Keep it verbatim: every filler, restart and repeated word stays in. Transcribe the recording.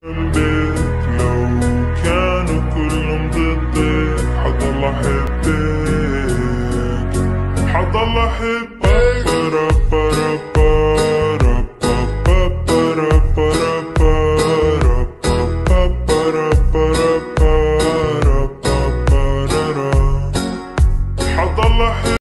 جنبك لو كانوا كلهم ضدك حضل احبك، حضل احبك.